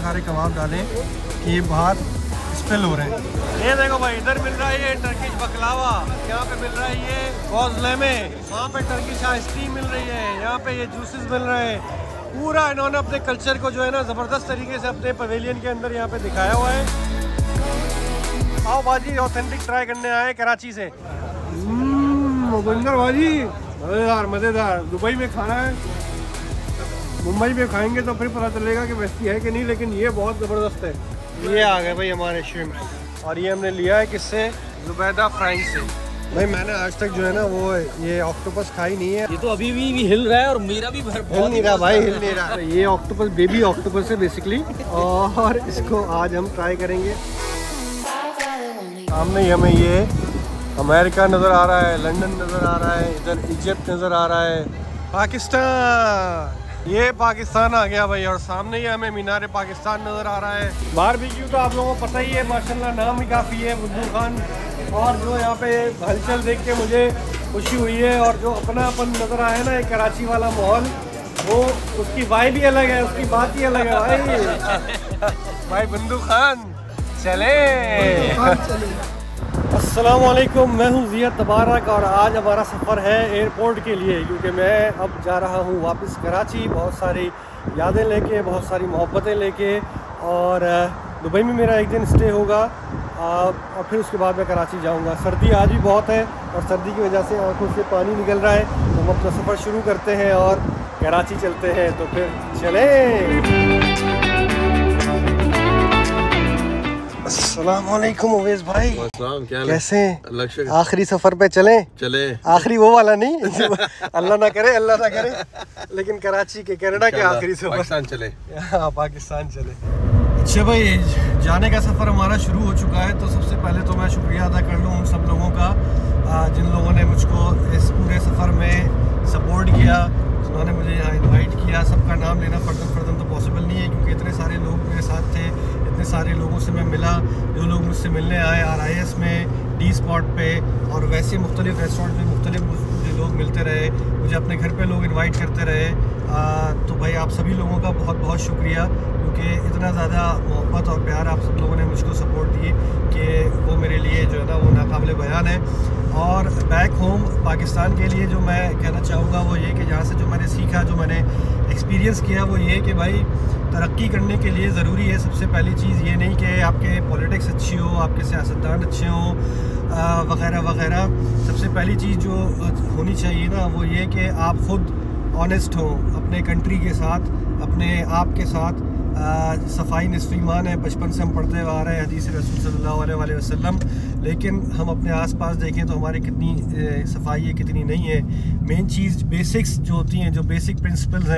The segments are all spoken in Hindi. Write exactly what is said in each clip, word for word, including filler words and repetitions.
सारे कबाब डाले कि ये बाहर स्पेल हो रहे हैं। ये देखो भाई, इधर मिल रहा है ये टर्किश बकलावा, यहाँ पे मिल रहा है ये गोज़लेमे, वहाँ पे टर्किश आइसक्रीम मिल रही है, यहाँ पे ये जूसेस मिल रहे हैं। पूरा इन्होंने अपने कल्चर को जो है ना ज़बरदस्त तरीके से अपने पवेलियन के अंदर यहाँ पे दिखाया हुआ है। पाव भाजी ऑथेंटिक ट्राई करने आए कराची से। मुगंदर भाजी मज़ेदार मज़ेदार। दुबई में खाना है, मुंबई में खाएंगे तो फिर पता चलेगा कि वैसी है कि नहीं, लेकिन ये बहुत ज़बरदस्त है। ये आ गए भाई हमारे श्रिम्प, और ये हमने लिया है किससे, ज़ुबैदा फ्राइंग से। भाई मैंने आज तक जो है ना वो ये ऑक्टोपस खाई नहीं है। ये तो अभी भी, भी हिल रहा है और मेरा भी भर हिल नहीं रहा भाई, हिल नहीं रहा। ये ऑक्टोपस बेबी ऑक्टोपस है बेसिकली, और इसको आज हम ट्राई करेंगे। सामने ही हमें ये अमेरिका नज़र आ रहा है, लंदन नज़र आ रहा है, इधर इजिप्ट नज़र आ रहा है, पाकिस्तान, ये पाकिस्तान आ गया भाई, और सामने ही हमें मीनार पाकिस्तान नज़र आ रहा है। बारबेक्यू तो आप लोगों को पता ही है, माशाल्लाह नाम ही काफ़ी है, बुद्धू खान। और जो यहाँ पे हलचल देख के मुझे खुशी हुई है, और जो अपनापन नज़र आया ना, एक कराची वाला माहौल, वो उसकी वाइब भी अलग है, उसकी बात ही अलग है भाई। भाई बुद्धू खान चले। अस्सलाम वालेकुम, मैं हूँ ज़िया तबारक, और आज हमारा सफ़र है एयरपोर्ट के लिए, क्योंकि मैं अब जा रहा हूँ वापस कराची, बहुत सारी यादें लेके, बहुत सारी मोहब्बतें लेके, और दुबई में मेरा एक दिन स्टे होगा, और फिर उसके बाद मैं कराची जाऊँगा। सर्दी आज भी बहुत है, और सर्दी की वजह से आंखों से पानी निकल रहा है, तो हम अपना सफ़र शुरू करते हैं और कराची चलते हैं। तो फिर चलें। अस्सलाम वालेकुम उवैस भाई, क्या कैसे हैं? आखिरी सफर पे चले चले आखिरी वो वाला नहीं अल्लाह ना करे, अल्लाह ना करे, लेकिन कराची के, कनाडा के आखिरी सफर, पाकिस्तान चले। हाँ पाकिस्तान चले। अच्छा भाई, जाने का सफ़र हमारा शुरू हो चुका है। तो सबसे पहले तो मैं शुक्रिया अदा कर लूँ उन सब लोगों का जिन लोगों ने मुझको इस पूरे सफ़र में सपोर्ट किया, जिन्होंने मुझे यहाँ इनवाइट किया। सबका नाम लेना फर्दन फर्दन तो पॉसिबल नहीं है, क्योंकि इतने सारे लोग मेरे साथ थे, इतने सारे लोगों से मैं मिला, जो लोग मुझसे मिलने आए आर आई एस में, डी स्पॉट पे, और वैसे मुख्तलिफ रेस्टोरेंट में मुख्तलिफ मुझे लोग मिलते रहे, मुझे अपने घर पे लोग इनवाइट करते रहे। आ, तो भाई आप सभी लोगों का बहुत बहुत शुक्रिया, क्योंकि इतना ज़्यादा मोहब्बत और प्यार आप सब लोगों ने मुझको सपोर्ट दी कि वो मेरे लिए जो है ना वो नाकाबिले बयान है। और बैक होम पाकिस्तान के लिए जो मैं कहना चाहूँगा वो ये कि जहाँ से जो मैंने सीखा, जो मैंने एक्सपीरियंस किया, वो ये कि भाई तरक्की करने के लिए ज़रूरी है सबसे पहली चीज़ ये नहीं कि आपके पॉलिटिक्स अच्छी हो, आपके सियासतदान अच्छे हों वग़ैरह वग़ैरह। सबसे पहली चीज़ जो होनी चाहिए ना वो ये कि आप ख़ुद ऑनेस्ट हो अपने कंट्री के साथ, अपने आप के साथ। सफाई निस्फ़ ईमान है, बचपन से हम पढ़ते हुए आ रहे हैं हदीस रसूल सल्लल्लाहु अलैहि वसल्लम, लेकिन हम अपने आसपास देखें तो हमारी कितनी सफाई है, कितनी नहीं है। मेन चीज़ बेसिक्स जो होती हैं, जो बेसिक प्रिंसिपल्स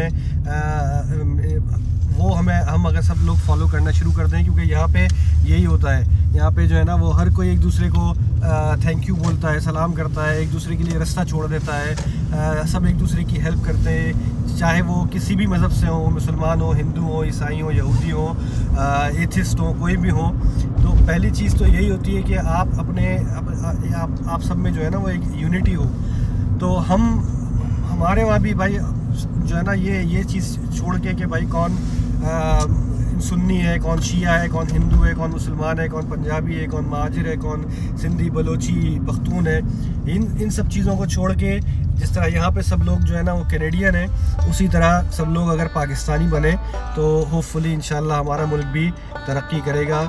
हैं, वो हमें हम अगर सब लोग फॉलो करना शुरू कर दें, क्योंकि यहाँ पे यही होता है, यहाँ पे जो है ना वो हर कोई एक दूसरे को थैंक यू बोलता है, सलाम करता है, एक दूसरे के लिए रास्ता छोड़ देता है, आ, सब एक दूसरे की हेल्प करते हैं, चाहे वो किसी भी मज़हब से हो, मुसलमान हो, हिंदू हो, ईसाई हो, यहूदी हो, एथिस्ट हो, कोई भी हो। तो पहली चीज़ तो यही होती है कि आप अपने आप, आप, आप सब में जो है ना वो एक यूनिटी हो। तो हम हमारे वहाँ भी भाई जो है ना ये ये चीज़ छोड़ के कि भाई कौन आ, सुन्नी है, कौन शिया है, कौन हिंदू है, कौन मुसलमान है, कौन पंजाबी है, कौन महाजिर है, कौन सिंधी, बलोची, पख्तून है, इन इन सब चीज़ों को छोड़ के जिस तरह यहाँ पे सब लोग जो है ना वो कैनेडियन है, उसी तरह सब लोग अगर पाकिस्तानी बने तो होपफुली इंशाल्लाह हमारा मुल्क भी तरक्की करेगा।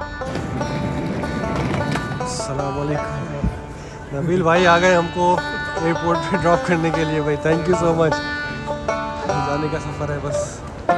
अस्सलाम वालेकुम, नबील भाई आ गए हमको एयरपोर्ट पे ड्रॉप करने के लिए। भाई थैंक यू सो मच। जाने का सफ़र है बस।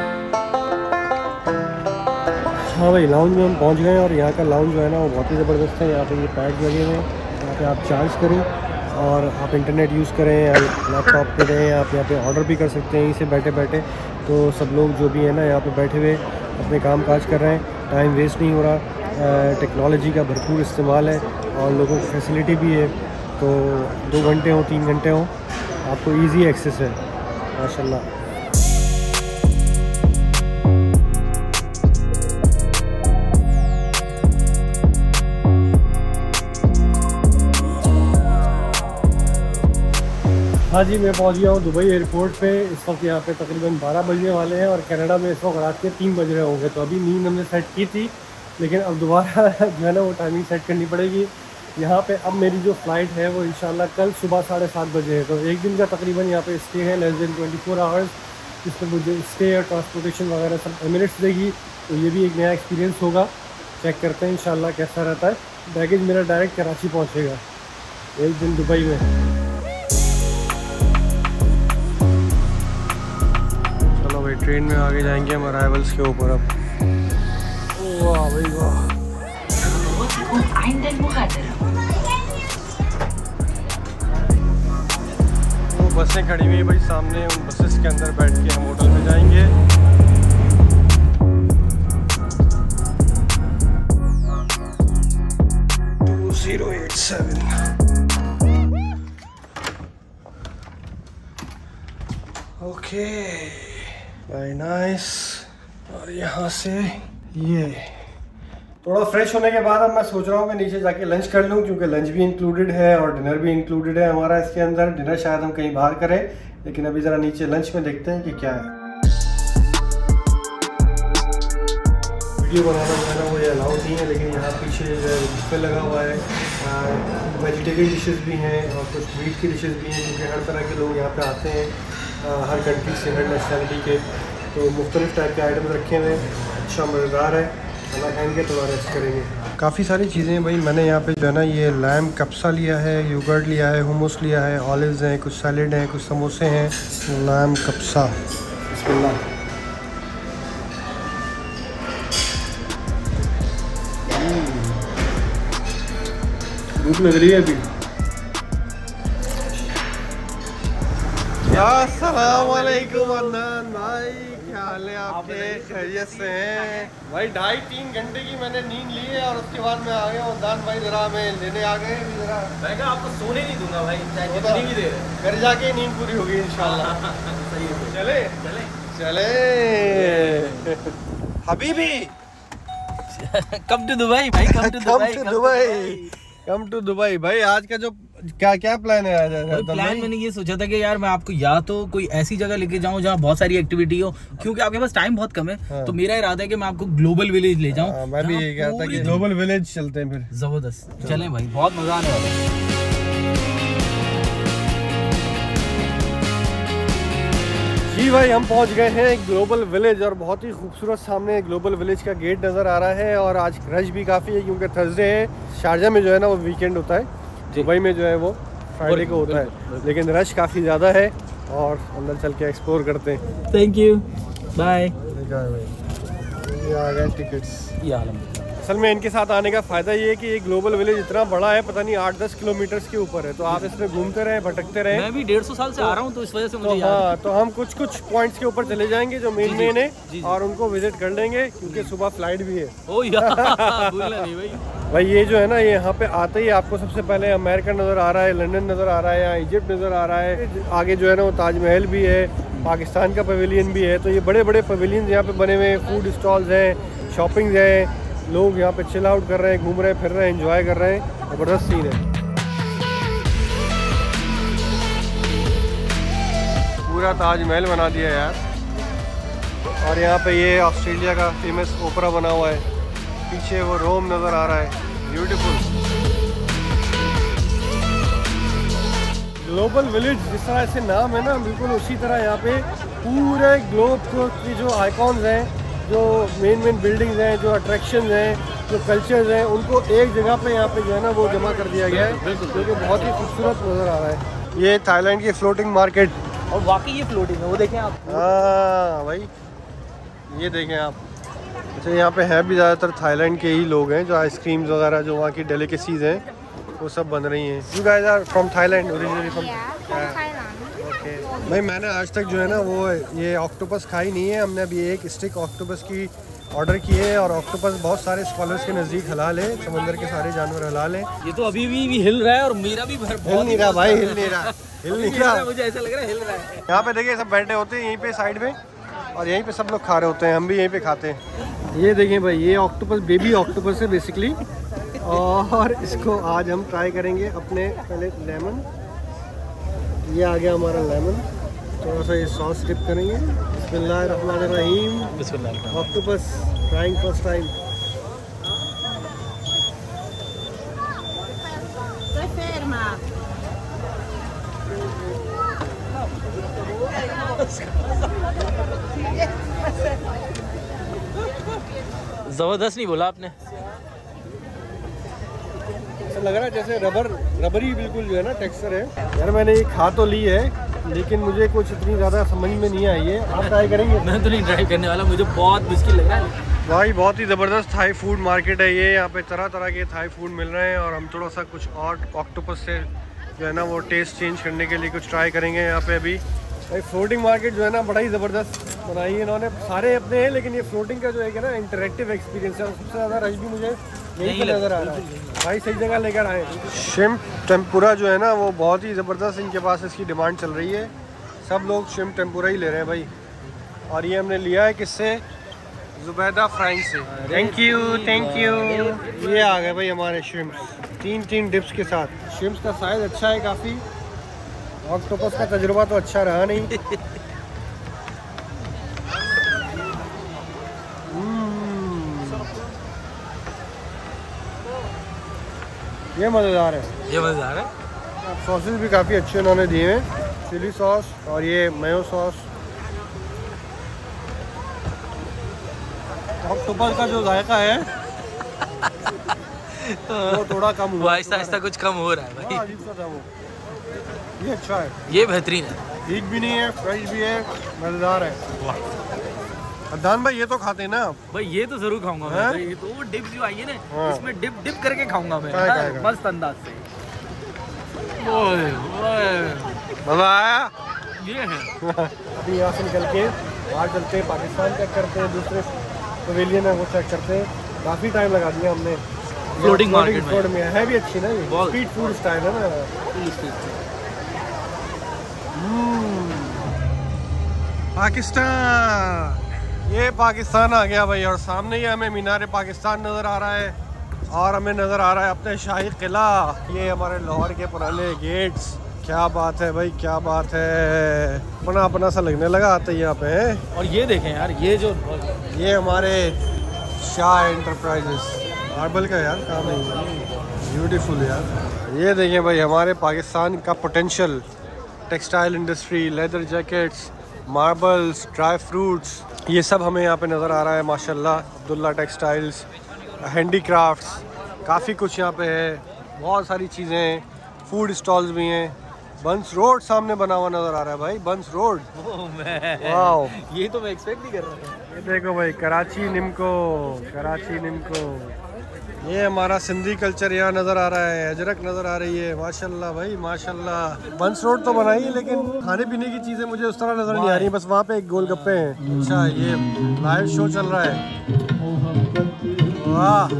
हाँ भाई, लाउंज में हम पहुँच गए, और यहाँ का लाउंज जो है ना वो बहुत ही ज़बरदस्त है। यहाँ पे ये पैड लगे हुए हैं, यहाँ पे आप चार्ज करें और आप इंटरनेट यूज़ करें या लैपटॉप पे रहें, आप यहाँ पे ऑर्डर भी कर सकते हैं यहीं से बैठे बैठे। तो सब लोग जो भी है ना यहाँ पे बैठे हुए अपने काम काज कर रहे हैं, टाइम वेस्ट नहीं हो रहा, टेक्नोलॉजी का भरपूर इस्तेमाल है और लोगों को फैसिलिटी भी है। तो दो घंटे हों, तीन घंटे हों, आपको ईज़ी एक्सेस है माशाल्लाह। हाँ जी, मैं पहुंच गया हूँ दुबई एयरपोर्ट पे। इस वक्त यहाँ पे तकरीबन बारह बजने वाले हैं और कनाडा में इस वक्त रात के तीन बज रहे होंगे। तो अभी नींद हमने सेट की थी, लेकिन अब दोबारा जो है ना वो टाइमिंग सेट करनी पड़ेगी। यहाँ पे अब मेरी जो फ़्लाइट है वो इंशाल्लाह कल सुबह साढ़े सात बजे है। तो एक दिन का तकरीबन यहाँ पे स्टे है, less than twenty four hours, जिसमें मुझे स्टे और ट्रांसपोर्टेशन वगैरह सब एमिरेट्स देगी। तो ये भी एक नया एक्सपीरियंस होगा। चेक करते हैं इंशाल्लाह कैसा रहता है। बैगेज मेरा डायरेक्ट कराची पहुँचेगा एक दिन दुबई में। चलो भाई, ट्रेन में आगे जाएंगे हम अराइवल्स के ऊपर। अब वाह भाई वाह, वो बसें खड़ी हुई है भाई सामने। उन बसेस के अंदर बैठ के हम होटल में जाएंगे। Two zero eight seven. Okay, very nice. और यहाँ से ये थोड़ा फ्रेश होने के बाद अब मैं सोच रहा हूँ कि नीचे जाके लंच कर लूँ, क्योंकि लंच भी इंक्लूडेड है और डिनर भी इंक्लूडेड है हमारा इसके अंदर। डिनर शायद हम कहीं बाहर करें, लेकिन अभी ज़रा नीचे लंच में देखते हैं कि क्या है। वीडियो बनाना जो है ना वो ये अलाउड नहीं है, लेकिन यहाँ पीछे बुफे लगा हुआ है। वेजिटेरियन डिशेस भी हैं और कुछ मीट की डिशेस भी हैं, क्योंकि हर तरह के लोग यहाँ पे आते हैं, आ, हर कंट्री से, हर नेशनलिटी के। तो मुख्तलिफ टाइप के आइटम रखे हुए हैं। अच्छा मज़ेदार है। खाना खाएंगे थोड़ा रेस्ट करेंगे। काफ़ी सारी चीज़ें भाई मैंने यहाँ पे जो है ना ये लैम कप्सा लिया है, योगर्ट लिया है, हुमस लिया है, ऑलिव्स हैं, कुछ सैलेड हैं, कुछ समोसे हैं। लैम कप्सा, बिस्मिल्लाह। भूख लग रही है अभी। अस्सलाम वालेकुम अदनान भाई, क्या हाल है आपके? खैरियत से हैं भाई? ढाई तीन घंटे की मैंने नींद ली है और उसके बाद मैं आ गया हूँ। दान भाई जरा हमें लेने आ गए। जरा मैं कहा आपको सोने नहीं दूंगा भाई, चाहे जितनी भी देर घर जाके नींद पूरी होगी इंशाल्लाह। सही है। चले चले चले हबीबी, कम टू दुबई भाई, come to Dubai, come to Dubai, come to Dubai. भाई आज का जो क्या क्या प्लान है? आज प्लान मैंने ये सोचा था कि यार मैं आपको या तो कोई ऐसी जगह लेके जाऊं जहाँ बहुत सारी एक्टिविटी हो, क्योंकि आपके पास टाइम बहुत कम है। हाँ। तो मेरा इरादा है कि मैं आपको ग्लोबल विलेज ले जाऊं। हाँ, मैं भी यही कह रहा था कि ग्लोबल विलेज चलते हैं फिर। जबरदस्त, चलें भाई, बहुत मजा आने वाला है। जी भाई, हम पहुंच गए हैं ग्लोबल विलेज और बहुत ही खूबसूरत सामने ग्लोबल विलेज का गेट नज़र आ रहा है। और आज रश भी काफ़ी है, क्योंकि थर्सडे है। शारजा में जो है ना वो वीकेंड होता है, दुबई में जो है वो फ्राइडे को होता है, लेकिन रश काफ़ी ज़्यादा है। और अंदर चल के एक्सप्लोर करते हैं। Thank you, bye. ये आ गए टिकट्स। ये असल में इनके साथ आने का फ़ायदा ये है कि ये ग्लोबल विलेज इतना बड़ा है, पता नहीं आठ दस किलोमीटर्स के ऊपर है। तो आप इसमें घूमते रहे, भटकते रहे। मैं भी डेढ़ सौ साल से तो, आ रहा हूँ, तो इस वजह से मुझे तो याद हाँ, तो हम कुछ कुछ पॉइंट्स के ऊपर चले जाएंगे जो मेन मेन है, और उनको विजिट कर लेंगे, क्योंकि सुबह फ्लाइट भी है। ओ यार, भूलना नहीं भाई। भाई ये जो है ना, ये यहाँ पे आते ही आपको सबसे पहले अमेरिका नज़र आ रहा है, लंदन नज़र आ रहा है, यहाँ इजिप्ट नज़र आ रहा है। आगे जो है ना वो ताजमहल भी है, पाकिस्तान का पवेलियन भी है। तो ये बड़े बड़े पवेलियन यहाँ पे बने हुए हैं, फूड स्टॉल्स हैं, शॉपिंग है, लोग यहाँ पे चिल आउट कर रहे हैं, घूम रहे हैं, फिर रहे हैं, एंजॉय कर रहे हैं। ज़बरदस्त सीन है। पूरा ताजमहल बना दिया यार। और यहाँ पे ये ऑस्ट्रेलिया का फेमस ओपरा बना हुआ है, पीछे वो रोम नज़र आ रहा है, ब्यूटीफुल। ग्लोबल विलेज जिस तरह से नाम है ना, बिल्कुल उसी तरह यहाँ पे पूरे ग्लोब को की जो आइकॉन्स हैं, जो मेन मेन बिल्डिंग्स हैं, जो अट्रैक्शंस हैं, जो कल्चर्स हैं, उनको एक जगह पे यहाँ पे जो है ना वो जमा कर दिया गया है, जो कि बहुत ही खूबसूरत नज़र आ रहा है। ये थाईलैंड की फ्लोटिंग मार्केट, और वाकई ये फ्लोटिंग है, वो देखें आप। हाँ भाई, ये देखें आप। अच्छा, यहाँ पे है भी ज़्यादातर थाईलैंड के ही लोग हैं, जो आइसक्रीम्स वगैरह जो वहाँ की डेलिकेसीज हैं वो सब बन रही हैं। You guys are from Thailand, originally from okay. भाई मैंने आज तक जो है ना वो ये ऑक्टोपस खाई नहीं है। हमने अभी एक स्टिक ऑक्टोपस की ऑर्डर की है, और ऑक्टोपस बहुत सारे स्कॉलर्स के नज़दीक हलाल है, समंदर के सारे जानवर हलाल हैं। ये तो अभी भी, भी हिल रहा है और मेरा भी भर हिल नहीं रहा भाई, हिल नहीं रहा, हिल नहीं रहा, मुझे ऐसा लग रहा है हिल रहा है। यहाँ पे देखिए सब बैठे होते हैं यहीं पे साइड में, और यहीं पे सब लोग खा रहे होते हैं, हम भी यहीं पे खाते हैं। ये देखें भाई, ये ऑक्टोपस बेबी ऑक्टोपस है बेसिकली, और इसको आज हम ट्राई करेंगे। अपने पहले लेमन ये आ गया हमारा लेमन, थोड़ा सा ये सॉस डिप करेंगे। बिस्मिल्लाहिर्रहमानिर्रहीम। बिस्मिल्लाह। Octopus trying first time. जबरदस्त नहीं बोला आपने। ऐसा लग रहा है जैसे रबर रबरी बिल्कुल जो है ना टेक्सचर है। यार मैंने ये खा तो ली है लेकिन मुझे कुछ इतनी ज़्यादा समझ में नहीं आई है। आप ट्राई करेंगे? मैं तो नहीं ट्राई करने वाला, मुझे बहुत मुश्किल लग रहा है भाई। बहुत ही ज़बरदस्त थाई फूड मार्केट है ये। यहाँ पे तरह तरह के थाई फूड मिल रहे हैं और हम थोड़ा सा कुछ और ऑक्टोपस से जो है ना वो टेस्ट चेंज करने के लिए कुछ ट्राई करेंगे यहाँ पे अभी। भाई फ्लोटिंग मार्केट जो है ना बड़ा ही ज़बरदस्त बनाई है इन्होंने। सारे अपने हैं लेकिन ये फ्लोटिंग का जो है ना इंटरेक्टिव एक्सपीरियंस है। सबसे ज़्यादा रश भी मुझे यही पे नज़र आ रहा है। भाई सही जगह लेकर आए। शिम्प टेम्पुरा जो है ना वो बहुत ही ज़बरदस्त इनके पास इसकी डिमांड चल रही है। सब लोग शिम्प टेम्पुरा ही ले रहे हैं भाई। और ये हमने लिया है किससे? जुबैदा फ्राइंग से। Thank you thank you. ये आ गए भाई हमारे शिम्प्स, तीन तीन डिप्स के साथ। शिम्प्स का साइज़ अच्छा है काफ़ी। ऑक्टोपस का तजुर्बा तो अच्छा रहा नहीं। ये मज़ेदार है, ये मज़ेदार है। सॉसेस भी काफ़ी अच्छे उन्होंने दिए हैं, चिली सॉस और ये मेयो सॉस। ऑक्टोपस का जो जायका है वो थोड़ा कम हुआ, आहिस्ता आहिस्ता कुछ कम हो रहा है भाई। अजीब सा था वो। ये अच्छा है, ये बेहतरीन है, ठीक भी नहीं है, फ्रेश भी है, मज़ेदार है। अदनान भाई ये तो खाते हैं ना आप? भाई ये तो जरूर खाऊंगा मैं भाई। ये तो वो डिप जो आई है ना, हाँ। इसमें डिप डिप करके खाऊंगा मैं खाए, खाए, खाए। मस्त अंदाज से। ओए ओए मज़ा आया। ये है। अभी यहाँ से निकल के बाहर चलते हैं, पाकिस्तान चेक करते हैं, दूसरे पवेलियन है वो चेक करते हैं। काफ़ी टाइम लगा दिया हमने फ्लोटिंग मार्केट में। में है भी अच्छी ना, ये स्ट्रीट फूड स्टाइल है ना। पाकिस्तान, ये पाकिस्तान आ गया भाई। और सामने ही हमें मीनार पाकिस्तान नज़र आ रहा है और हमें नज़र आ रहा है अपने शाही किला। ये हमारे लाहौर के पुराने गेट्स। क्या बात है भाई, क्या बात है। अपना अपना सा लगने लगा आते ही यहाँ पे। और ये देखें यार, ये जो ये हमारे शाह एंटरप्राइजेस मार्बल का यार काम है, ब्यूटीफुल यार। ये देखें भाई हमारे पाकिस्तान का potential, textile industry, leather jackets, marbles, dry fruits, ये सब हमें यहाँ पे नज़र आ रहा है माशाल्लाह। अब्दुल्ला टेक्सटाइल्स, हैंडीक्राफ्ट्स, काफ़ी कुछ यहाँ पे है, बहुत सारी चीज़ें हैं। फूड स्टॉल्स भी हैं। बंस रोड सामने बना हुआ नज़र आ रहा है भाई, बंस रोड। वाह, ये तो मैं एक्सपेक्ट नहीं कर रहा था। ये देखो भाई कराची निमको, कराची निमको। ये हमारा सिंधी कल्चर यहाँ नज़र आ रहा है, अजरक नज़र आ रही है। माशाल्लाह भाई माशाल्लाह। बंस रोड तो बनाई है लेकिन खाने पीने की चीज़ें मुझे उस तरह नज़र नहीं आ रही। बस वहाँ पे एक गोलगप्पे हैं। अच्छा, ये लाइव शो चल रहा है। वाह,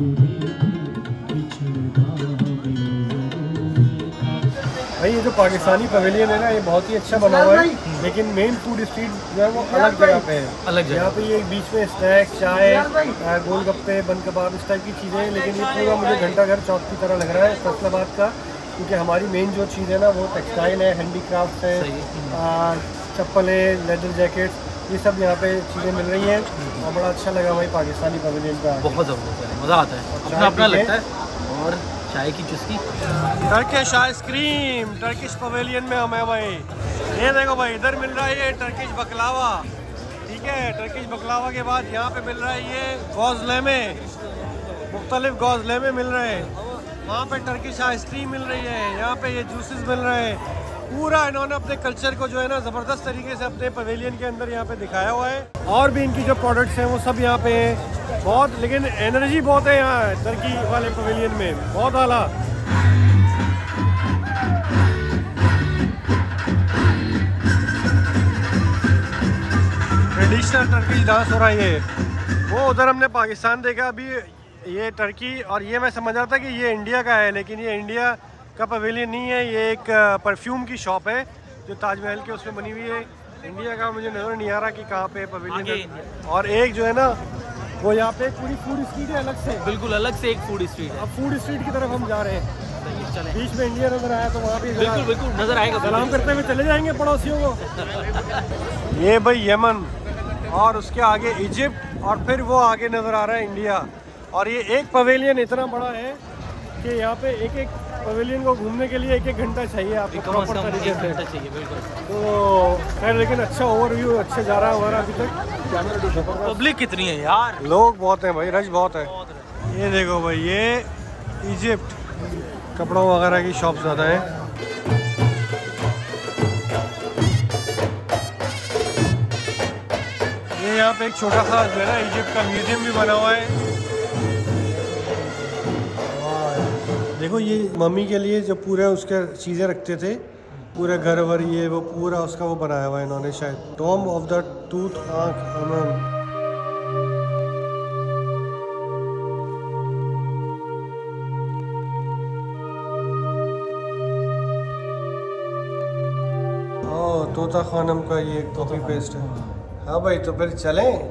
भाई ये जो पाकिस्तानी पवेलियन है ना ये बहुत ही अच्छा बना हुआ है, लेकिन मेन फूड स्ट्रीट जो है वो अलग जगह पे है। अलग जगह यहाँ पे ये बीच में स्नैक्स, चाय, गोलगप्पे, बन कबाब, इस टाइप की चीज़ें हैं। लेकिन ये पूरा मुझे घंटा घर चौक की तरह लग रहा है फैसलाबाद का, क्योंकि हमारी मेन जो चीज़ है ना वो टेक्सटाइल है, हैंडीक्राफ्ट है, चप्पल है, लेदर जैकेट्स, ये सब यहाँ पे चीज़ें मिल रही हैं। और बड़ा अच्छा लगा भाई पाकिस्तानी पवेलियन का। बहुत ज़बरदस्त है, मज़ा आता है, अपना अपना लगता है। और चाय की चुस्की, टर्किश आइसक्रीम, टर्किश पवेलियन में हमें भाई। ये देखो भाई इधर मिल रहा है ये टर्किश बकलावा, ठीक है। टर्किश बकलावा के बाद यहाँ पे मिल रहा है ये गोज़लेमे, मुख्तलिफ गोज़लेमे मिल रहे हैं। वहाँ पे टर्किश आइसक्रीम मिल रही है, यहाँ पे ये जूसेस मिल रहे हैं। पूरा इन्होंने अपने कल्चर को जो है ना ज़बरदस्त तरीके से अपने पवेलियन के अंदर यहाँ पे दिखाया हुआ है। और भी इनकी जो प्रोडक्ट्स हैं वो सब यहाँ पे हैं बहुत, लेकिन एनर्जी बहुत है यहाँ टर्की वाले पवेलियन में, बहुत आला। ट्रेडिशनल टर्की डांस हो रहा है ये। वो उधर हमने पाकिस्तान देखा, अभी ये टर्की, और ये मैं समझ रहा था कि ये इंडिया का है, लेकिन ये इंडिया का पवेलियन नहीं है। ये एक परफ्यूम की शॉप है जो ताजमहल के उसमें बनी हुई है। इंडिया का मुझे नज़र नहीं आ रहा कि कहाँ पे पवेलियन है। और एक जो है ना वो यहाँ पे पूरी फूड स्ट्रीट है अलग से, बिल्कुल अलग से एक फूड स्ट्रीट है। अब फूड स्ट्रीट की तरफ हम जा रहे हैं। चले। बीच में इंडिया नजर आया तो वहाँ भी बिल्कुल बिल्कुल नजर आएगा। सलाम करते हुए चले जाएंगे पड़ोसियों को। ये भाई यमन और उसके आगे इजिप्ट और फिर वो आगे नजर आ रहा है इंडिया। और ये एक पवेलियन इतना बड़ा है कि यहाँ पे एक एक पवेलियन को घूमने के लिए एक एक घंटा चाहिए आपको प्रॉपर तरीके से। चाहिए बिल्कुल। तो खैर लेकिन अच्छा ओवरव्यू अच्छा जा रहा है हमारा अभी तक। पब्लिक कितनी है यार, लोग बहुत हैं भाई, रश बहुत है। ये देखो भाई ये इजिप्ट कपड़ों वगैरह की शॉप ज़्यादा है। ये यहाँ पे एक छोटा सा जो है ना इजिप्ट का म्यूजियम भी बना हुआ है। देखो ये मम्मी के लिए जो पूरे उसके चीज़ें रखते थे, पूरे घर वर, ये वो पूरा उसका वो बनाया हुआ है इन्होंने शायद, टॉम ऑफ द टूथ आंख अमन। ओ तोता खानम का ये कॉपी पेस्ट है। हाँ भाई तो फिर चलें।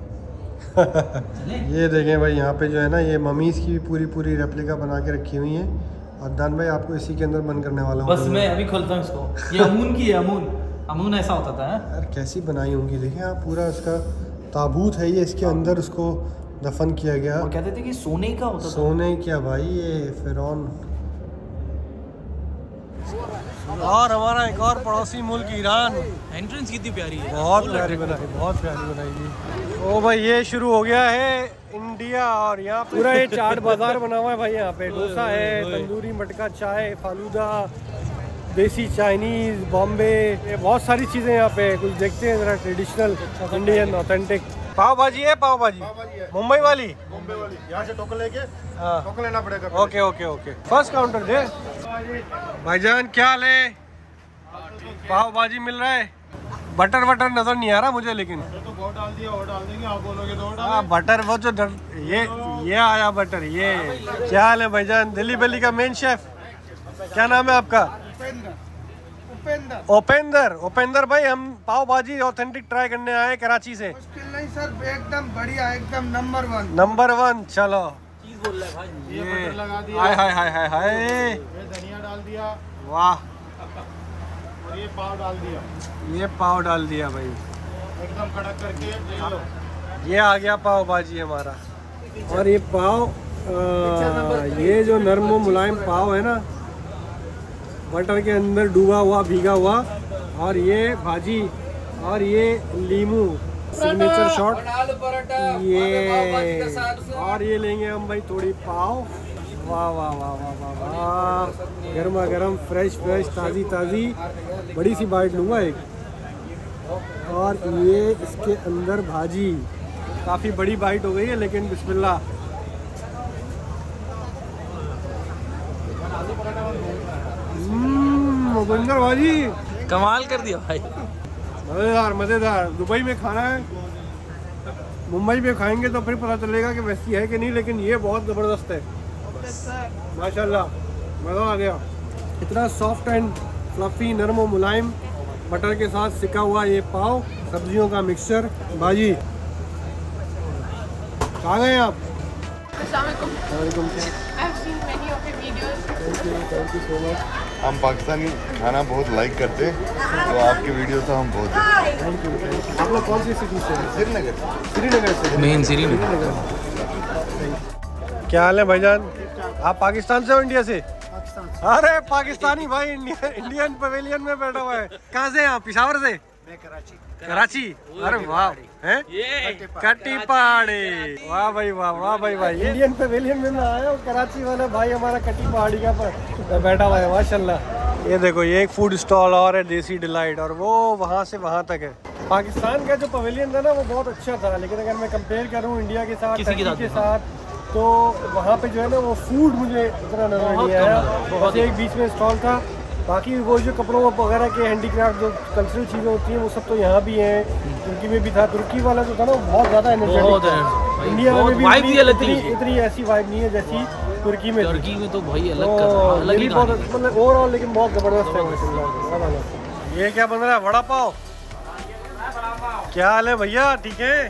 ये देखें भाई यहाँ पे जो है ना ये मम्मीज़ की भी पूरी पूरी रेप्लिका बना के रखी हुई है। और दान भाई आपको इसी के अंदर बंद करने वाला हूँ। बस मैं अभी खोलता हूँ इसको। ये अमून की है, अमून अमून ऐसा होता था यार, कैसी बनाई होंगी देखें आप। पूरा इसका ताबूत है ये, इसके अंदर उसको दफन किया गया। और कहते थे कि सोने का होता था। सोने क्या भाई, ये फिरौन। और हमारा एक और पड़ोसी मुल्क ईरान। एंट्रेंस कितनी प्यारी है, बहुत प्यारी बनाई, बहुत प्यारी बनाई जी। ओ भाई ये शुरू हो गया है इंडिया। और यहाँ पूरा ये चाट बाजार बना हुआ है भाई। यहाँ पे डोसा है, तंदूरी मटका, चाय, फालूदा, देसी चाइनीज, बॉम्बे, ये बहुत सारी चीज़ें यहाँ पे। कुछ देखते हैं जरा ट्रेडिशनल इंडियन ऑथेंटिक। पाव भाजी है, पाव भाजी मुंबई वाली, मुंबई वाली। यहाँ से टोकन लेके हाँ टोकन लेना पड़ेगा। Okay okay okay, first counter दे। भाईजान क्या ले, पाव भाजी मिल रहा है। बटर वटर नजर नहीं आ रहा मुझे, लेकिन तो बहुत डाल दिया और डाल देंगे, आप बोलोगे तो और डाल। हाँ बटर वो जो डर, ये ये आया बटर। ये क्या हाल है भाईजान, दिल्ली बेली का मेन शेफ, क्या नाम है आपका? उपेंद्र। उपेंद्र। उपेंद्र भाई हम पाव भाजी ऑथेंटिक ट्राई करने आए कराची से। मुश्किल नहीं सर, एकदम बढ़िया, एकदम नंबर वन। Number one. चलो चीज बोल रहा है भाई। ये बटर लगा दिया, हाय हाय हाय हाय हाय, ये धनिया डाल दिया, वाह। और ये पाव डाल दिया, ये पाव डाल दिया भाई, एकदम कड़क करके ले लो। ये आ गया पाव भाजी हमारा। और ये पाव आ, ये जो नरम मुलायम पाव है ना, बटर के अंदर डूबा हुआ भीगा हुआ, और ये भाजी, और ये लीमू सिग्नेचर शॉट, ये और ये लेंगे हम भाई थोड़ी पाव। वाह वाह वाह वाह वाह वाह, गर्मा गर्म, फ्रेश फ्रेश, ताज़ी ताज़ी, बड़ी सी बाइट लूँगा एक। और ये इसके अंदर भाजी, काफ़ी बड़ी बाइट हो गई है लेकिन बिस्मिल्लाह। मुगंदर भाजी कमाल कर दिया भाई, मज़ेदार मज़ेदार। दुबई में खाना है, मुंबई में खाएंगे तो फिर पता चलेगा कि वैसी है कि नहीं, लेकिन ये बहुत ज़बरदस्त है माशाल्लाह, मज़ा आ गया। इतना सॉफ्ट एंड फ्लफी, नरम और मुलायम, बटर के साथ सिका हुआ ये पाव, सब्जियों का मिक्सचर, भाजी। कहाँ गए आप? वालेकुम सलाम। हम पाकिस्तानी खाना बहुत लाइक करते हैं, तो आपके वीडियो तो हम बहुत थैंक यू थैंक यू। आप लोग कौन सी सिटी से हैं? श्रीनगर श्रीनगर से। मेन श्रीनगर। क्या हाल है भाईजान, आप पाकिस्तान से हो इंडिया से? पाकिस्तान। अरे पाकिस्तानी भाई इंडिया, इंडियन पवेलियन में बैठा हुआ है। कहाँ से हैं आप? पिशावर से? मैं कराची। कराची। अरे वाह, हैं कट्टी पहाड़ी, वाह भाई वाह, वाह भाई वाह। इंडियन पवेलियन में मैं आया हूँ, कराची वाला भाई हमारा कट्टी पहाड़ी का पर बैठा हुआ है माशाल्लाह। ये देखो ये एक फूड स्टॉल और है, देसी डिलाइट, और वो वहाँ से वहाँ तक है। पाकिस्तान का जो पवेलियन था ना वो बहुत अच्छा था, लेकिन अगर मैं कंपेयर करूँ इंडिया के साथ, किसी टर्की के साथ, तो वहाँ पे जो है ना वो फूड मुझे इतना नजर नहीं आया। बहुत एक बीच में स्टॉल था, बाकी वो जो कपड़ों वगैरह के हैंडीक्राफ्ट जो कल्चरल चीज़ें होती हैं वो सब तो यहाँ भी हैं, तुर्की में भी था। तुर्की वाला जो था ना वो बहुत ज़्यादा एनर्जेटिक था। इंडिया में भी इतनी इतनी ऐसी वाइब नहीं है जैसी तुर्की में। तुर्की में तो भाई अलग तो अलग ही बहुत मतलब ओवरऑल लेकिन बहुत ज़बरदस्त है। ये क्या बन रहा है? वड़ा पाव। क्या हाल है भैया, ठीक है?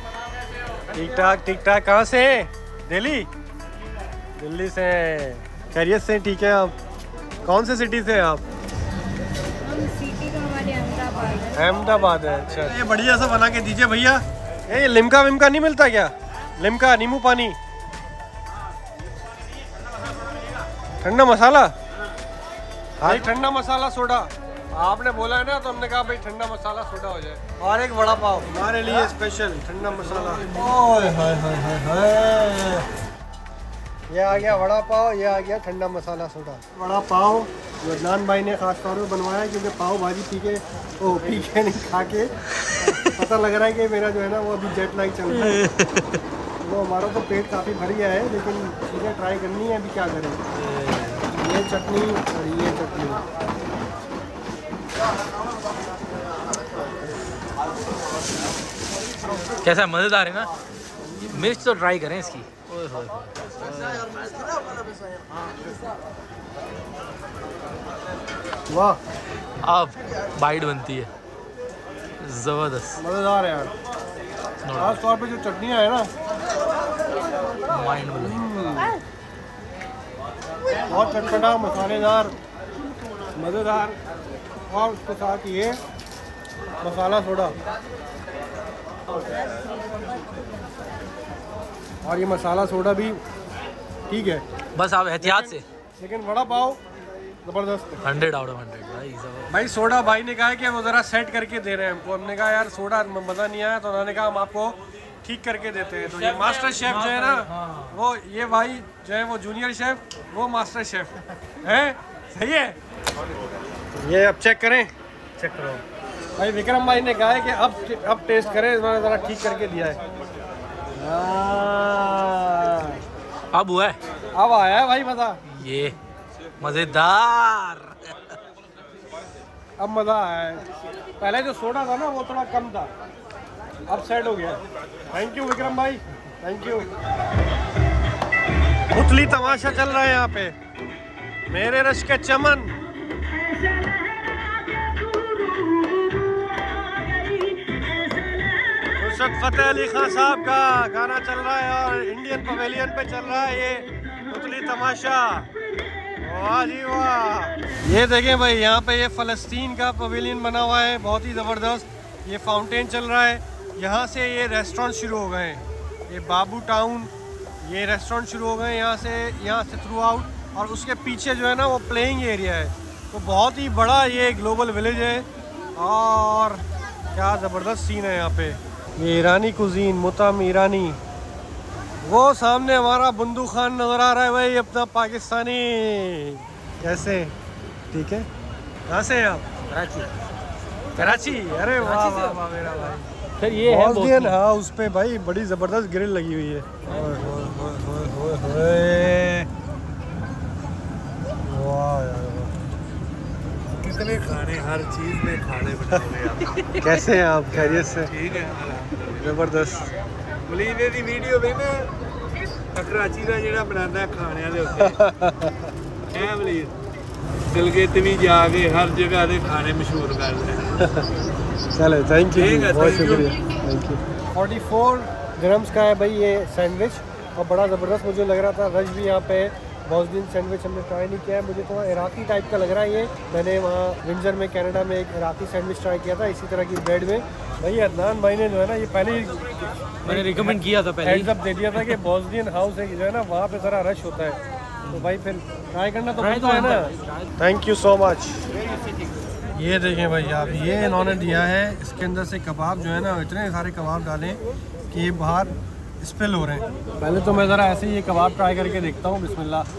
ठीक ठाक ठीक ठाक। कहाँ से? दिल्ली? दिल्ली से। खैरियत से? ठीक है। आप कौन से सिटी से हैं आप? सिटी तो हमारी अहमदाबाद है। अहमदाबाद है। अच्छा, ये बढ़िया सा बना के दीजिए भैया। ये लिमका विमका नहीं मिलता क्या? लिमका, नींबू पानी, ठंडा मसाला। हाँ, ठंडा मसाला सोडा आपने बोला है ना, तो हमने कहा भाई ठंडा मसाला सोडा हो जाए। और एक वड़ा पाव हमारे लिए स्पेशल ठंडा मसाला। ओए हाय हाय हाय हाय, ये आ गया वड़ा पाव, ये आ गया ठंडा मसाला सोडा। वड़ा पाव जो अदनान भाई ने खास तौर पर बनवाया, क्योंकि पाव भाजी पी के ओ पी के नहीं खा के पता लग रहा है कि मेरा जो है ना वो अभी जेट लैग चल रहा है। तो हमारा तो पेट काफ़ी भर गया है, लेकिन चीज़ें ट्राई करनी है, अभी क्या करें। ये चटनी और ये चटनी, कैसा मज़ेदार है ना। मिर्च तो ट्राई करें इसकी। ओए होए, वाह, अब बाइट बनती है, ज़बरदस्त, मज़ेदार है यार। खास तौर पे जो चटनियाँ है ना, माइंड ब्लोइंग। बहुत चटपटा, मसालेदार, मज़ेदार। और उसके साथ ये मसाला सोडा, और ये मसाला सोडा भी ठीक है, बस आप एहतियात से। लेकिन वड़ा पाव ज़बरदस्त है। हंड्रेड आउट ऑफ हंड्रेड भाई, ज़बरदस्त। भाई सोडा भाई ने कहा है कि वो ज़रा सेट करके दे रहे हैं हमको। हमने कहा यार सोडा मज़ा नहीं आया, तो उन्होंने कहा हम आपको ठीक करके देते हैं। तो ये मास्टर शेफ जो है ना, वो ये भाई जो है वो जूनियर शेफ, वो मास्टर शेफ है। सही है। ये अब चेक करें, चेक करो भाई। विक्रम भाई ने कहा है कि अब अब टेस्ट करें, इन्होंने ज़रा ठीक करके दिया है। अब हुआ है, अब आया है भाई मज़ा, ये मज़ेदार। अब मज़ा आया है। पहले जो सोडा था ना वो थोड़ा कम था, अब सेट हो गया। थैंक यू विक्रम भाई, थैंक यू। उतली तमाशा चल रहा है यहाँ पे, मेरे रश के चमन। नुसरत फतेह अली खान साहब का गाना चल रहा है और इंडियन पवेलियन पे चल रहा है ये उतली तमाशा। वाह जी वाह। ये देखें भाई, यहाँ पे ये फ़लस्तीन का पवेलियन बना हुआ है, बहुत ही ज़बरदस्त। ये फाउंटेन चल रहा है, यहाँ से ये रेस्टोरेंट शुरू हो गए हैं। ये बाबू टाउन, ये रेस्टोरेंट शुरू हो गए यहाँ से, यहाँ से थ्रू आउट। और उसके पीछे जो है ना वो प्लेइंग एरिया है। तो बहुत ही बड़ा ये ग्लोबल विलेज है और क्या ज़बरदस्त सीन है यहाँ पे। ये ईरानी कुजीन, मुतम ईरानी। वो सामने हमारा बंदू खान नज़र आ रहा है भाई, अपना पाकिस्तानी। कैसे? ठीक है। कहाँ से हैं आप? कराची। कराची? अरे वाह वाह वाह मेरा भाई। फिर ये है बोस्नियन हाउस पे भाई बड़ी ज़बरदस्त ग्रिल लगी हुई है। ओए होए होए होए होए, वाह यार, कितने खाने, हर चीज़ में खाने बनाओगे आप। कैसे हैं आप? खैरियत से? ठीक है, ज़बरदस्त। बलीव दी वीडियो में ना कराची का ਜਿਹੜਾ ਬਣਾਉਂਦਾ ਖਾਣਿਆਂ ਦੇ ਉੱਤੇ ਐ ਬਲੀਵ ਦਿਲਗਿਤ ਵੀ ਜਾ ਕੇ ਹਰ ਜਗ੍ਹਾ ਦੇ ਖਾਣੇ ਮਸ਼ਹੂਰ ਕਰਦੇ हैं। चलो थैंक यू, ठीक है, बहुत thank you। शुक्रिया, thank you. Forty four grams का है भाई ये सैंडविच, और बड़ा ज़बरदस्त मुझे लग रहा था। रश भी यहाँ पे है। बहुत दिन सैंडविच हमने ट्राई नहीं किया है, मुझे थोड़ा इराकी टाइप का लग रहा है ये। मैंने वहाँ विंजर में कनाडा में एक इराकी सैंडविच ट्राई किया था इसी तरह की ब्रेड में। भाई अदनान भाई ने जो है ना ये पहले ही मैंने रिकमेंड किया था, पहले हेड्स अप दे दिया था कि बोस्नियन हाउस है जो है ना वहाँ पे ज़रा रश होता है, तो भाई फिर ट्राई करना तो बनता है ना। Thank you so much. ये देखें भाई आप, ये इन्होंने दिया है, इसके अंदर से कबाब जो है ना इतने सारे कबाब डालें कि ये बाहर स्पिल हो रहे हैं। पहले तो मैं ज़रा ऐसे ही ये कबाब ट्राई करके देखता हूँ। बिस्मिल्लाह।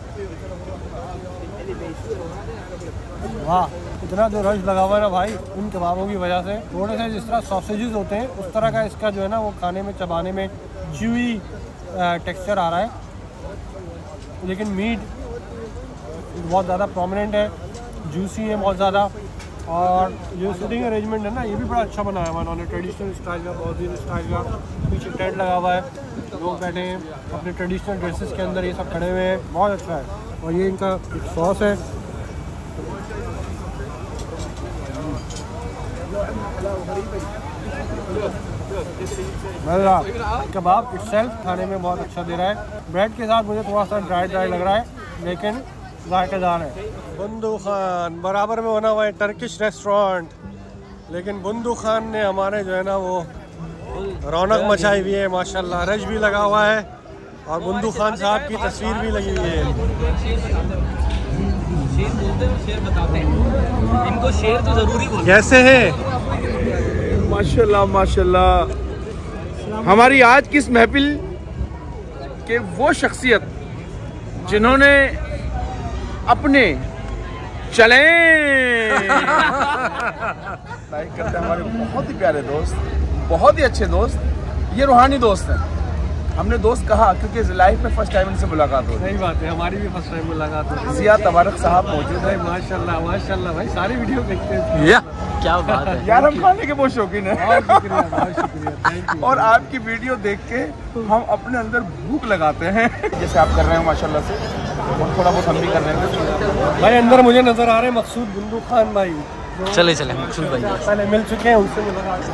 वाह, इतना जो रश लगा हुआ है ना भाई इन कबाबों की वजह से। थोड़े से जिस तरह सॉसेजेस होते हैं उस तरह का इसका जो है ना वो खाने में, चबाने में च्यूई टेक्सचर आ रहा है, लेकिन मीट बहुत ज़्यादा प्रोमिनेंट है, जूसी है बहुत ज़्यादा। और जो सिटिंग अरेंजमेंट है ना ये भी बड़ा अच्छा बनाया हुआ उन्होंने, ट्रेडिशनल स्टाइल का, बहुत ही स्टाइल का। पीछे टेंट लगा हुआ है, लोग बैठे हैं अपने ट्रेडिशनल ड्रेसेस के अंदर, ये सब खड़े हुए हैं, बहुत अच्छा है। और ये इनका एक सॉस है, कबाब इटसेल्फ खाने में बहुत अच्छा दे रहा है। ब्रेड के साथ मुझे थोड़ा सा ड्राई ड्राई लग रहा है, लेकिन जायकेदार है। बंदू खान बराबर में बना हुआ है टर्किश रेस्टोरेंट, लेकिन बंदू खान ने हमारे जो है ना वो रौनक मचाई हुई है माशाल्लाह। रश भी लगा हुआ है और बंदू खान साहब की तस्वीर भी लगी हुई है। शेर बोलते हैं, शेर बताते हैं, इनको शेर तो जरूरी बोलते हैं। कैसे है? माशाल्लाह माशाल्लाह। हमारी आज की इस महफिल के वो शख्सियत जिन्होंने अपने चले लाइक करते हैं हमारे बहुत ही प्यारे दोस्त, बहुत ही अच्छे दोस्त, ये रूहानी दोस्त हैं। हमने दोस्त कहा क्योंकि लाइफ में फर्स्ट टाइम इनसे मुलाकात हो। सही बात है, हमारी भी फर्स्ट टाइम मुलाकात हुई। जिया तबारक साहब मौजूद है। माशाल्लाह माशाल्लाह भाई, सारी वीडियो देखते हैं। या क्या बात है यार, हम खाने के बहुत शौकीन हैं। बहुत शुक्रिया, बहुत शुक्रिया, थैंक यू। और आपकी वीडियो देख के हम अपने अंदर भूख लगाते हैं, जैसे आप कर रहे हैं माशाल्लाह से, और थोड़ा बहुत हम भी कर रहे हैं। भाई अंदर मुझे नजर आ रहे हैं मकसूद बंदू खान भाई। चले चले मकसूद भाई पहले मिल चुके हैं, उनसे मुलाकात।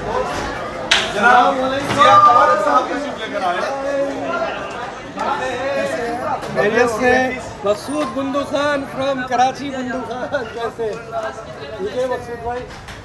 मेरे से मकसूद बंदू खान फ्रॉम कराची। बंदू खान कैसे? ठीक है मकसूद भाई।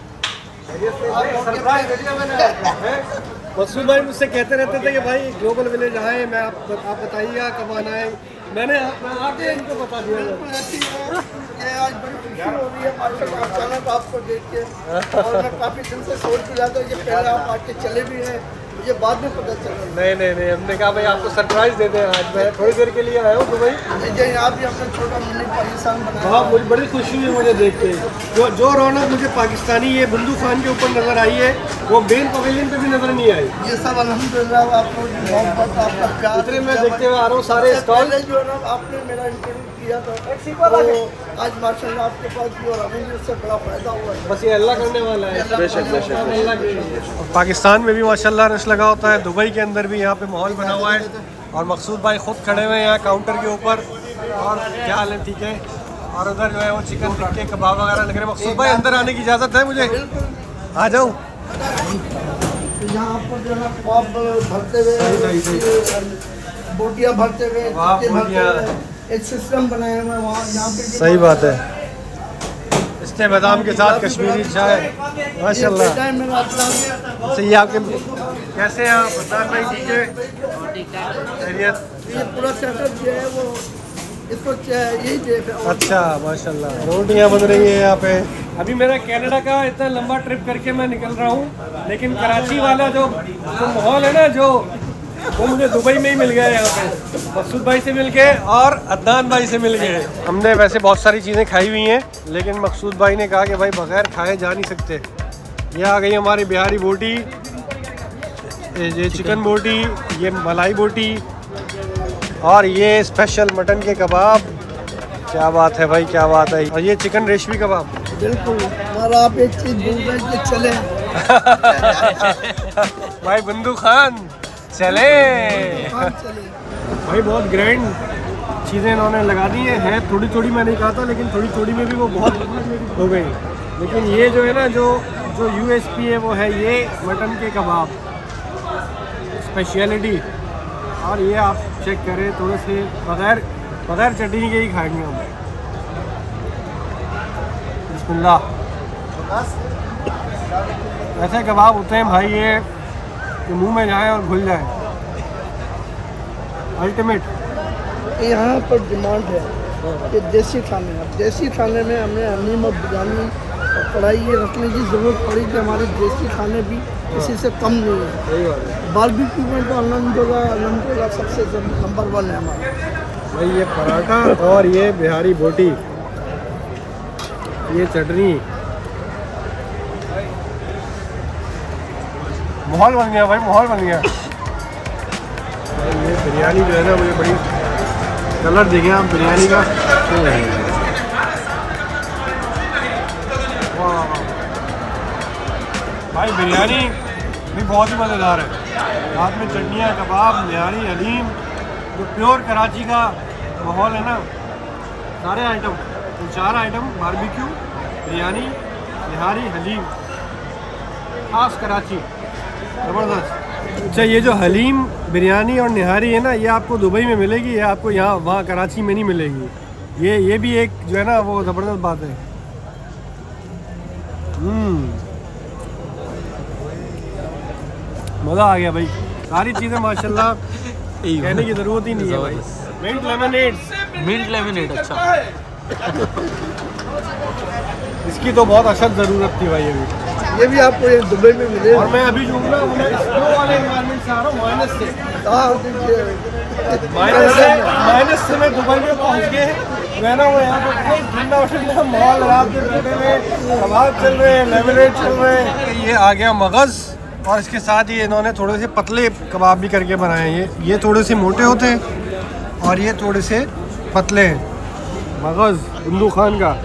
मकसूद भाई मुझसे कहते रहते थे कि भाई ग्लोबल विलेज आए, मैं आप आप बताइएगा कब आना है। मैंने आके इनको बता दिया। आज बड़ी खुशी हो रही है माशाल्लाह अचानक आपको देख के, और मैं काफ़ी दिन से सोच रहा था कि पहले आप आके चले भी हैं, मुझे बाद में पता चला। नहीं नहीं नहीं, हमने कहा भाई आपको सरप्राइज देते हैं। आज मैं थोड़ी देर के लिए आया हूँ दुबई। मुझे यहाँ भी अपना छोटा मिनी पाकिस्तान बनाया। हाँ, मुझे बड़ी खुशी हुई मुझे देख के। जो जो रौनक मुझे पाकिस्तानी ये बंदू खान के ऊपर नजर आई है, वो मेन पवेलियन पे भी नजर नहीं आई। ये सब अल्हम्दुलिल्लाह आपको मोहब्बत, आपका प्यार, इतने मैं देखते हुए आ रहा हूँ सारे स्टॉल। जो है ना आपने मेरा इंटरव्यू किया था, तो आज माशाल्लाह आपके पास भी और हमें भी उससे बड़ा फायदा हुआ है। बस ये अल्लाह करने वाला है। बेशक बेशक। और पाकिस्तान में भी माशाल्लाह रश लगा होता है, दुबई के अंदर भी यहाँ पे माहौल बना हुआ है। और मकसूद भाई खुद खड़े हुए हैं यहाँ काउंटर के ऊपर। और क्या हाल है? ठीक है। और उधर जो है वो चिकन टिक्के कबाब वगैरह लग रहे हैं। मकसूद भाई अंदर आने की इजाज़त है मुझे? आ जाऊँ? यहाँ पर जो है कबाब भरते हुए, बोटियाँ भरते हुए, टिक्के भरते हुए, एक सिस्टम बनाया हुआ है वहाँ यहाँ पे। सही बात है। इसके बादाम के साथ कश्मीरी चाय माशाल्लाह। सही। आपके कैसे हैं आप? अदनान भाई ठीक है? खैरियत? ये पूरा सेटअप जो है वो इसको यही देख। अच्छा माशाल्लाह। रोटियां बन रही है यहाँ पे। अभी मेरा कनाडा का इतना लंबा ट्रिप करके मैं निकल रहा हूँ, लेकिन कराची वाला जो जो माहौल है ना, जो वो मुझे दुबई में ही मिल गया है। यहाँ पे मकसूद भाई से मिल के और अदनान भाई से मिल गए। हमने वैसे बहुत सारी चीज़ें खाई हुई हैं, लेकिन मकसूद भाई ने कहा कि भाई बगैर खाए जा नहीं सकते। ये आ गई हमारी बिहारी बोटी, ये चिकन बोटी, ये मलाई बोटी, और ये स्पेशल मटन के कबाब। क्या बात है भाई, क्या बात है। और ये चिकन रेशमी कबाब। बिल्कुल। और आप एक चीज़ भूल रहे हैं कि चले भाई बंदू खान चले। चले भाई बहुत ग्रैंड चीज़ें इन्होंने लगा दी हैं। थोड़ी थोड़ी मैं नहीं कहा था, लेकिन थोड़ी थोड़ी में भी वो बहुत हो गई। लेकिन ये जो है ना, जो जो यूएसपी है वो है ये मटन के कबाब स्पेशलिटी। और ये आप चेक करें, थोड़े से बगैर बगैर चटनी के ही खाएंगे हम। बिस्मिल्लाह। ऐसे कबाब होते हैं भाई ये कि मुंह में जाए और घुल जाए। अल्टीमेट। यहाँ पर डिमांड है कि देसी खाने, अब देसी खाने में हमें हनीम और बिरयानी और कढ़ाई ये रखने की ज़रूरत पड़ी कि हमारे देसी खाने भी किसी से कम नहीं है। बारबेक्यू में तो अल्हम्दुलिल्लाह अल्हम्दुलिल्लाह सबसे नंबर वन है हमारा। भाई ये पराठा और ये बिहारी बोटी, ये चटनी, माहौल बन गया भाई, माहौल बन गया। ये बिरयानी जो है ना, मुझे बड़ी कलर देखें आप बिरयानी का। भाई बिरयानी भी बहुत ही मज़ेदार है। साथ में चटनियाँ, कबाब, निहारी, हलीम, जो प्योर कराची का माहौल है ना, सारे आइटम, तो चार आइटम, बारबेक्यू, बिरयानी, निहारी, हलीम, खास कराची, ज़बरदस्त। अच्छा, ये जो हलीम बिरयानी और निहारी है ना, ये आपको दुबई में मिलेगी, ये आपको यहाँ वहाँ कराची में नहीं मिलेगी। ये ये भी एक जो है ना वो ज़बरदस्त बात है। हम्म, मज़ा आ गया भाई। सारी चीज़ें माशाल्लाह कहने की ज़रूरत ही नहीं है भाई। मिंट लेमनेड, मिंट लेमनेड, अच्छा इसकी तो बहुत अशद ज़रूरत थी भाई अभी। ये भी आपको ये दुबई में मिलेगा। और मैं अभी जो हूँ ना वो मैं स्नो वाले एनवायरनमेंट से आ रहा हूँ, माइनस से हाँ, देखिए। माइनस से माइनस से मैं दुबई में पहुँच गए। मैं ना वो यहाँ पर बहुत ठंडा ठंडा माहौल, रात के बैठे में कबाब चल रहे हैं, लेमनेड चल रहे हैं। ये आ गया मगज़, और इसके साथ ही इन्होंने थोड़े से पतले कबाब भी करके बनाए हैं। ये ये थोड़े से मोटे होते हैं और ये थोड़े से पतले हैं। मगज़ हिंदू खान का।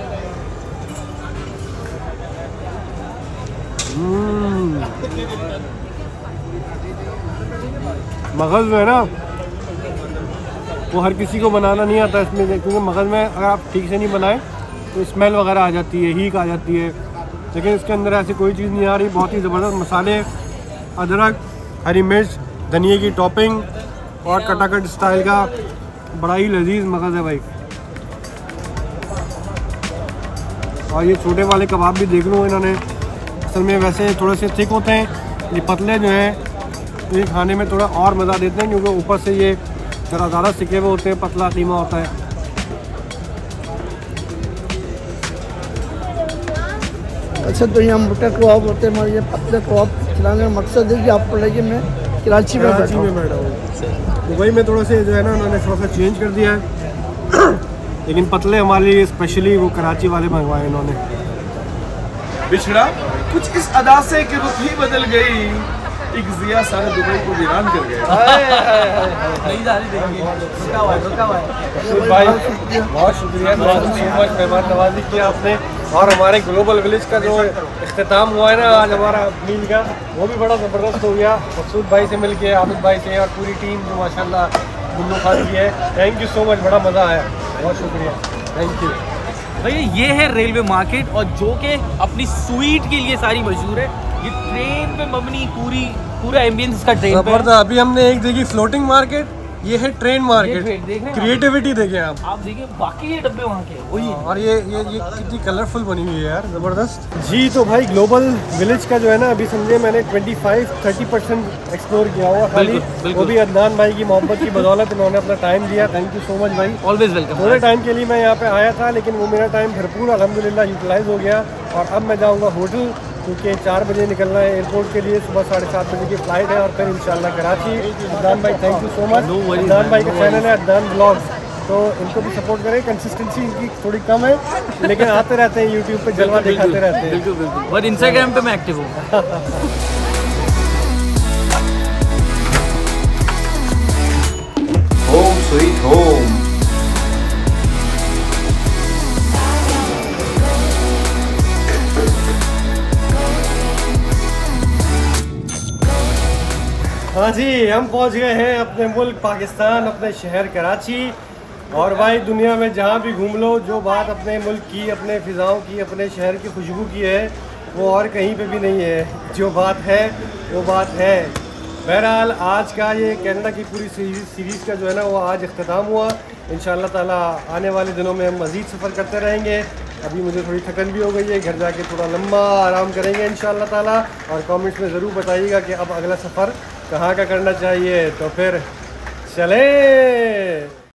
मगज़ जो है ना वो हर किसी को बनाना नहीं आता इसमें, क्योंकि मगज़ में अगर आप ठीक से नहीं बनाएं तो स्मेल वगैरह आ जाती है, हीक आ जाती है। लेकिन इसके अंदर ऐसी कोई चीज़ नहीं आ रही। बहुत ही ज़बरदस्त मसाले, अदरक, हरी मिर्च, धनिए की टॉपिंग और कटाकट स्टाइल का बड़ा ही लजीज मगज़ है भाई। और ये छोटे वाले कबाब भी देख लो इन्होंने, असल में वैसे थोड़े से थिक होते हैं, ये पतले जो हैं तो ये खाने में थोड़ा और मज़ा देते हैं, क्योंकि ऊपर से ये ज़रा ज़्यादा सिके हुए होते हैं, पतला कीमा होता है। अच्छा, तो यहाँ मोटे कबाब होते हैं, हमारे ये पतले कबाब खिलाने का मकसद है कि आपको लगे मैं कराची में कराची में बैठा हूँ। दुबई में थोड़ा से जो है ना उन्होंने थोड़ा सा चेंज कर दिया है, लेकिन पतले हमारे लिए स्पेशली वो कराची वाले मंगवाए इन्होंने। बिछड़ा कुछ इस अदा से कि रुख ही बदल गई, एक जिया सारे दुबई को वीरान कर गया। नहीं जा रही देखिए, रुका हुआ है, रुका हुआ है। भाई बहुत शुक्रिया, मेहमान नवाजी किया आपने। और हमारे ग्लोबल विलेज का जो इख्तिताम हुआ है ना आज हमारा मील का, वो भी बड़ा ज़बरदस्त हो गया। मकसूद भाई से मिल के, आबिद भाई से, और पूरी टीम जो माशाल्लाह गुल्लू खान की है। थैंक यू सो मच, बड़ा मज़ा आया, बहुत शुक्रिया, थैंक यू। भैया ये है रेलवे मार्केट, और जो कि अपनी स्वीट के लिए सारी मशहूर है। ये ट्रेन पे मबनी पूरी पूरा एम्बियंस इसका ट्रेन पे ज़बरदस्त। अभी हमने एक देखी फ्लोटिंग मार्केट, ये है ट्रेन मार्केट। देख रहे हैं क्रिएटिविटी देखें आप आप देखिए, बाकी ये डब्बे वहाँ के वही। और ये ये ये कितनी कलरफुल बनी हुई है यार, ज़बरदस्त। जी तो भाई ग्लोबल विलेज का जो है ना अभी समझे मैंने पच्चीस तीस परसेंट एक्सप्लोर किया हुआ खाली, वो भी अदनान भाई की मोहब्बत की बदौलत इन्होंने अपना टाइम दिया। थैंक यू सो मच भाई, ऑलवेज वेलकम। थोड़े टाइम के लिए मैं यहाँ पे आया था, लेकिन वो मेरा टाइम भरपूर अल्हम्दुलिल्लाह यूटिलाइज हो गया। और अब मैं जाऊँगा होटल, क्योंकि चार बजे निकलना है एयरपोर्ट के लिए, सुबह साढ़े सात बजे की फ़्लाइट है, और फिर इंशाल्लाह कराची। अदनान भाई thank you so much. Adnan भाई का चैनल है अदनान ब्लॉग्स, तो इनको भी सपोर्ट करें। कंसिस्टेंसी इनकी थोड़ी कम है, लेकिन आते रहते हैं यूट्यूब पे, जलवा दिखाते रहते हैं। बिल्कुल बिल्कुल, और इंस्टाग्राम पे मैं एक्टिव हूँ। Home sweet home. हाँ जी, हम पहुंच गए हैं अपने मुल्क पाकिस्तान, अपने शहर कराची। और भाई दुनिया में जहाँ भी घूम लो, जो बात अपने मुल्क की, अपने फ़िज़ाओं की, अपने शहर की खुशबू की है, वो और कहीं पे भी नहीं है। जो बात है वो बात है। बहरहाल आज का ये कनाडा की पूरी सीरीज़ सीरीज़ का जो है ना वो आज इख्तिताम हुआ। इंशाअल्लाह ताला आने वाले दिनों में हम मज़ीद सफ़र करते रहेंगे। अभी मुझे थोड़ी थकन भी हो गई है, घर जाके थोड़ा लंबा आराम करेंगे इंशाअल्लाह ताला। और कमेंट्स में ज़रूर बताइएगा कि अब अगला सफ़र कहाँ का करना चाहिए। तो फिर चलें।